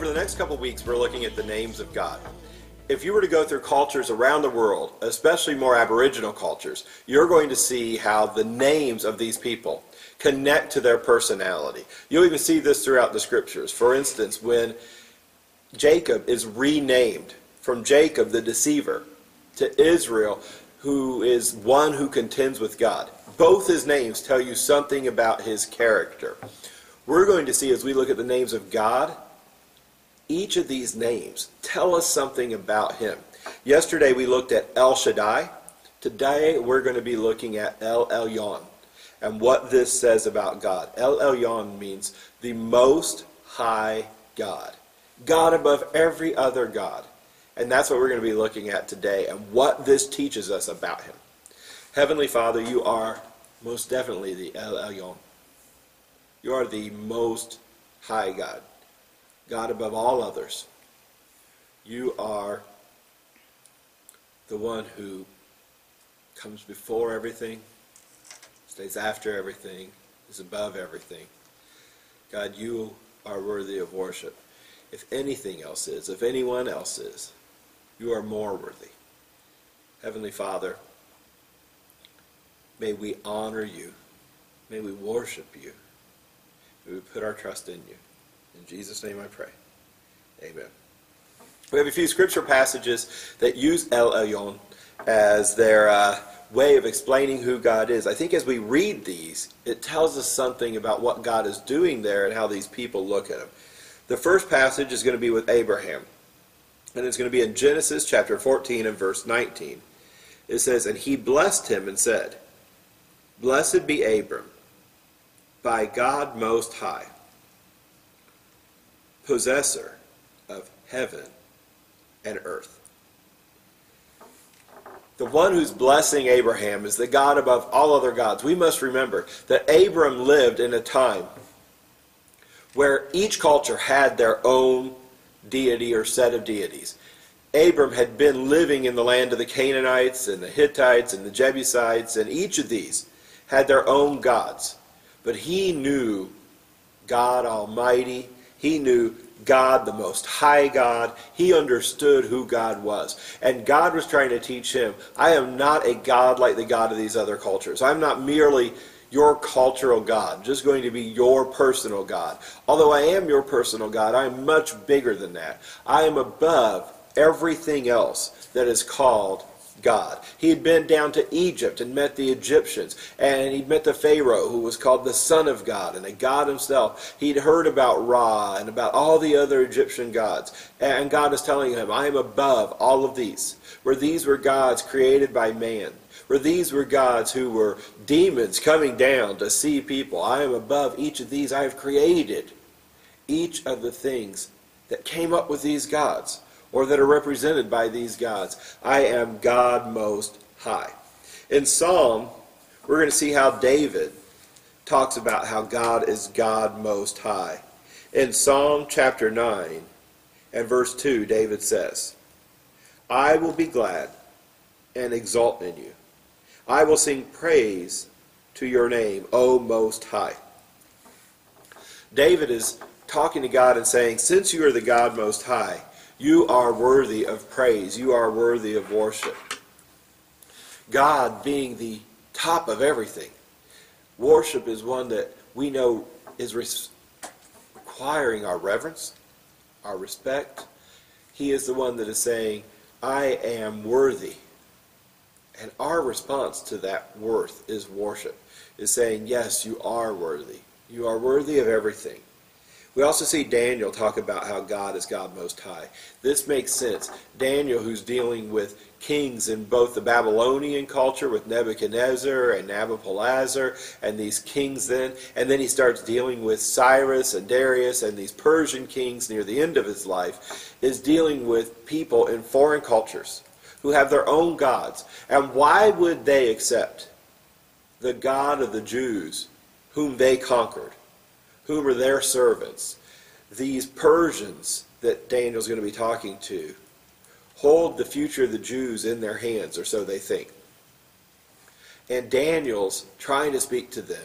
Over the next couple weeks, we're looking at the names of God. If you were to go through cultures around the world, especially more Aboriginal cultures, you're going to see how the names of these people connect to their personality. You'll even see this throughout the scriptures. For instance, when Jacob is renamed from Jacob the deceiver to Israel, who is one who contends with God, both his names tell you something about his character. We're going to see, as we look at the names of God, each of these names tell us something about him. Yesterday we looked at El Shaddai. Today we're going to be looking at El Elyon and what this says about God. El Elyon means the Most High God. God above every other God. And that's what we're going to be looking at today and what this teaches us about him. Heavenly Father, you are most definitely the El Elyon. You are the Most High God. God above all others. You are the one who comes before everything, stays after everything, is above everything. God, you are worthy of worship. If anything else is, if anyone else is, you are more worthy. Heavenly Father, may we honor you. May we worship you. May we put our trust in you. In Jesus' name I pray. Amen. We have a few scripture passages that use El Elyon as their way of explaining who God is. I think as we read these, it tells us something about what God is doing there and how these people look at him. The first passage is going to be with Abraham. And it's going to be in Genesis chapter 14 and verse 19. It says, "And he blessed him and said, Blessed be Abram, by God Most High, possessor of heaven and earth." The one who's blessing Abraham is the God above all other gods. We must remember that Abram lived in a time where each culture had their own deity or set of deities. Abram had been living in the land of the Canaanites and the Hittites and the Jebusites, and each of these had their own gods. But he knew God Almighty. He knew God, the Most High God. He understood who God was. And God was trying to teach him, I am not a God like the God of these other cultures. I'm not merely your cultural God, just going to be your personal God. Although I am your personal God, I am much bigger than that. I am above everything else that is called God. He had been down to Egypt and met the Egyptians, and he'd met the Pharaoh, who was called the Son of God and a God himself. He'd heard about Ra and about all the other Egyptian gods, and God is telling him, I am above all of these. Where these were gods created by man, where these were gods who were demons coming down to see people, I am above each of these. I have created each of the things that came up with these gods, or that are represented by these gods. I am God Most High. In Psalm, we're going to see how David talks about how God is God Most High. In Psalm chapter 9 and verse 2, David says, I will be glad and exult in you. I will sing praise to your name, O Most High. David is talking to God and saying, since you are the God Most High, you are worthy of praise. You are worthy of worship. God being the top of everything. Worship is one that we know is requiring our reverence, our respect. He is the one that is saying, I am worthy. And our response to that worth is worship. Is saying, yes, you are worthy. You are worthy of everything. We also see Daniel talk about how God is God Most High. This makes sense. Daniel, who's dealing with kings in both the Babylonian culture with Nebuchadnezzar and Nabopolassar and these kings then, and then he starts dealing with Cyrus and Darius and these Persian kings near the end of his life, is dealing with people in foreign cultures who have their own gods. And why would they accept the God of the Jews whom they conquered? Whom are their servants? These Persians that Daniel's going to be talking to hold the future of the Jews in their hands, or so they think. And Daniel's trying to speak to them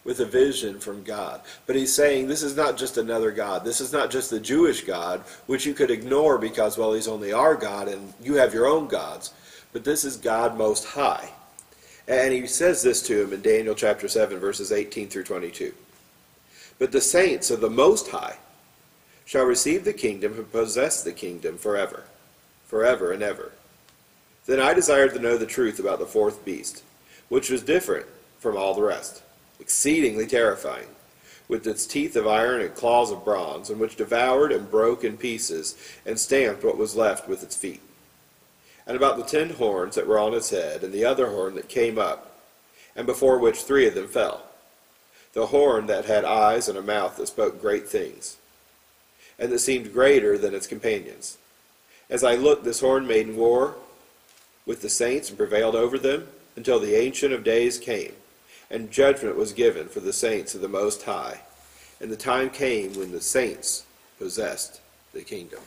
with a vision from God. But he's saying this is not just another God. This is not just the Jewish God, which you could ignore because, well, he's only our God and you have your own gods. But this is God Most High. And he says this to him in Daniel chapter 7, verses 18 through 22. But the saints of the Most High shall receive the kingdom and possess the kingdom forever, forever and ever. Then I desired to know the truth about the fourth beast, which was different from all the rest, exceedingly terrifying, with its teeth of iron and claws of bronze, and which devoured and broke in pieces, and stamped what was left with its feet. And about the 10 horns that were on its head, and the other horn that came up, and before which 3 of them fell. The horn that had eyes and a mouth that spoke great things, and that seemed greater than its companions. As I looked, this horn made war with the saints and prevailed over them, until the Ancient of Days came, and judgment was given for the saints of the Most High. And the time came when the saints possessed the kingdom.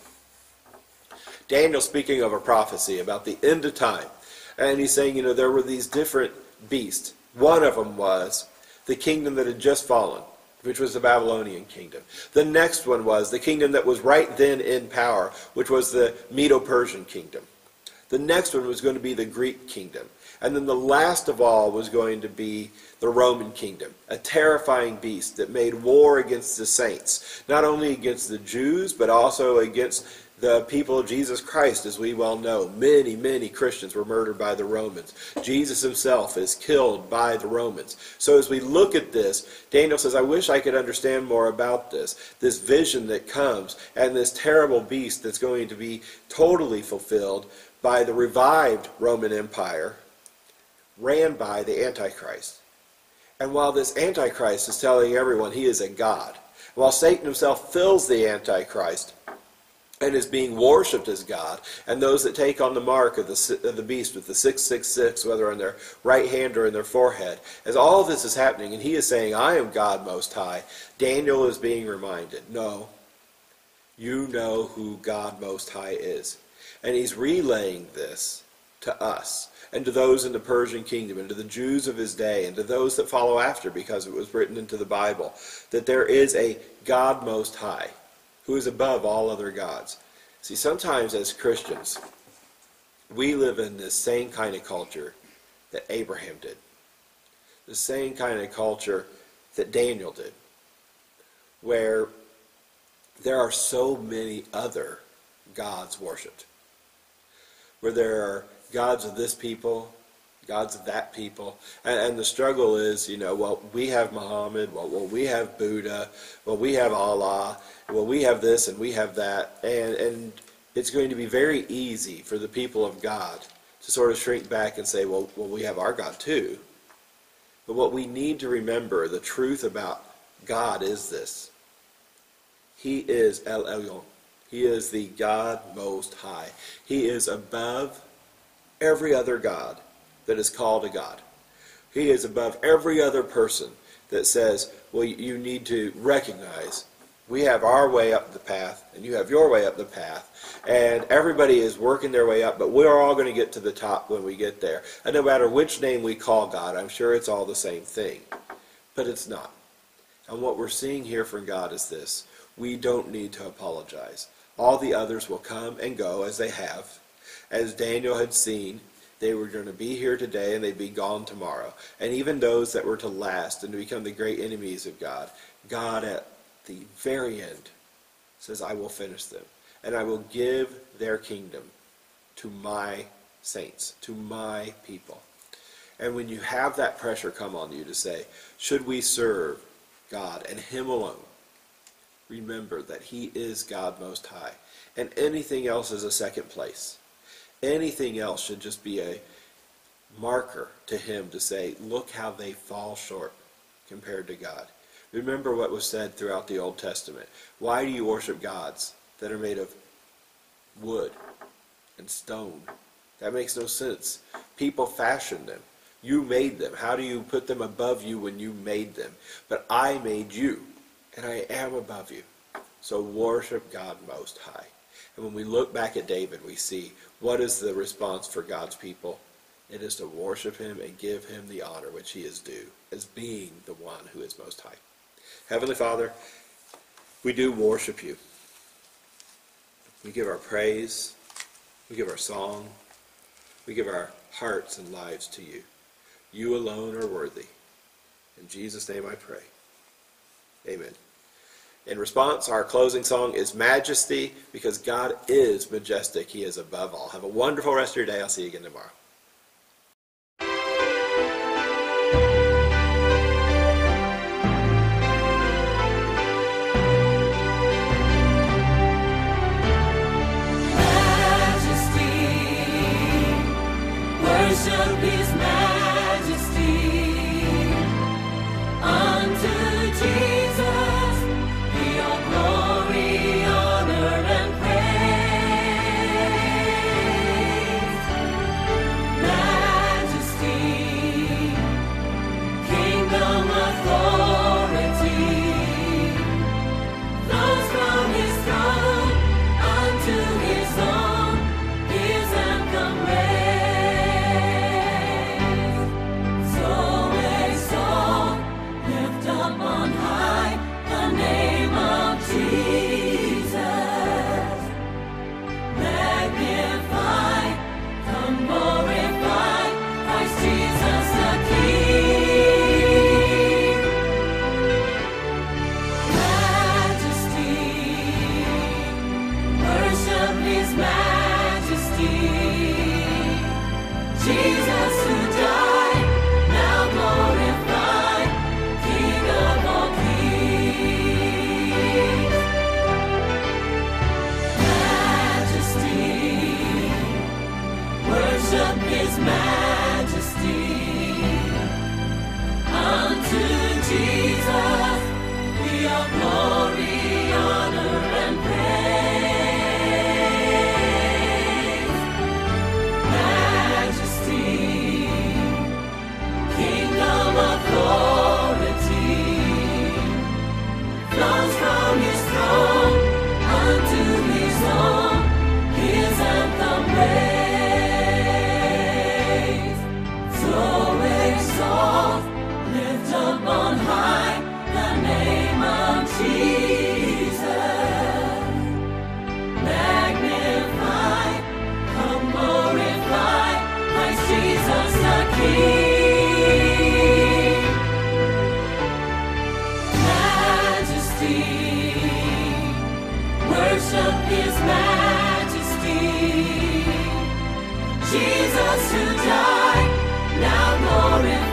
Daniel speaking of a prophecy about the end of time. And he's saying, there were these different beasts. One of them was the kingdom that had just fallen, which was the Babylonian kingdom. The next one was the kingdom that was right then in power, which was the Medo-Persian kingdom. The next one was going to be the Greek kingdom. And then the last of all was going to be the Roman kingdom, a terrifying beast that made war against the saints, not only against the Jews, but also against the people of Jesus Christ. As we well know, many, many Christians were murdered by the Romans. Jesus himself is killed by the Romans. So as we look at this, Daniel says, I wish I could understand more about this vision that comes, and this terrible beast that's going to be totally fulfilled by the revived Roman Empire, ran by the Antichrist. And while this Antichrist is telling everyone he is a god, while Satan himself fills the Antichrist and is being worshipped as God, and those that take on the mark of the beast with the 666, whether on their right hand or in their forehead, as all this is happening, and he is saying, I am God Most High, Daniel is being reminded, no, you know who God Most High is. And he's relaying this to us, and to those in the Persian kingdom, and to the Jews of his day, and to those that follow after, because it was written into the Bible, that there is a God Most High, who is above all other gods. See, sometimes as Christians, we live in this same kind of culture that Abraham did, the same kind of culture that Daniel did, where there are so many other gods worshipped, where there are gods of this people, gods of that people, and the struggle is, well, we have Muhammad, well, we have Buddha, well, we have Allah, well, we have this and we have that, and it's going to be very easy for the people of God to sort of shrink back and say, well, we have our God too. But what we need to remember, the truth about God is this. He is El Elyon. He is the God Most High. He is above every other God that is called a God. He is above every other person that says, well, you need to recognize we have our way up the path and you have your way up the path, and everybody is working their way up, but we're all going to get to the top when we get there. And no matter which name we call God, I'm sure it's all the same thing, but it's not. And what we're seeing here from God is this: we don't need to apologize. All the others will come and go as they have. As Daniel had seen, they were going to be here today and they'd be gone tomorrow. And even those that were to last and to become the great enemies of God, God at the very end says, I will finish them. And I will give their kingdom to my saints, to my people. And when you have that pressure come on you to say, should we serve God and Him alone? Remember that He is God Most High. And anything else is a second place. Anything else should just be a marker to Him to say, look how they fall short compared to God. Remember what was said throughout the Old Testament. Why do you worship gods that are made of wood and stone? That makes no sense. People fashioned them. You made them. How do you put them above you when you made them? But I made you, and I am above you. So worship God Most High. And when we look back at David, we see what is the response for God's people. It is to worship him and give him the honor which he is due, as being the one who is most high. Heavenly Father, we do worship you. We give our praise. We give our song. We give our hearts and lives to you. You alone are worthy. In Jesus' name I pray. Amen. In response, our closing song is Majesty, because God is majestic. He is above all. Have a wonderful rest of your day. I'll see you again tomorrow. Worship his majesty. Unto Jesus be all glory, honor, and praise. Majesty, kingdom authority, flows from his throne unto his own, his anthem raise. Jesus who died, now glorified, King of all kings. Majesty, worship his majesty. Unto Jesus be all glory, honor, and praise. Majesty, kingdom authority, flows from his throne unto his own, his anthem raise. So exalt, lift up on high the name of Jesus. Magnify, come glorify Christ Jesus the King. Majesty, worship his majesty. Jesus who died, now glorified.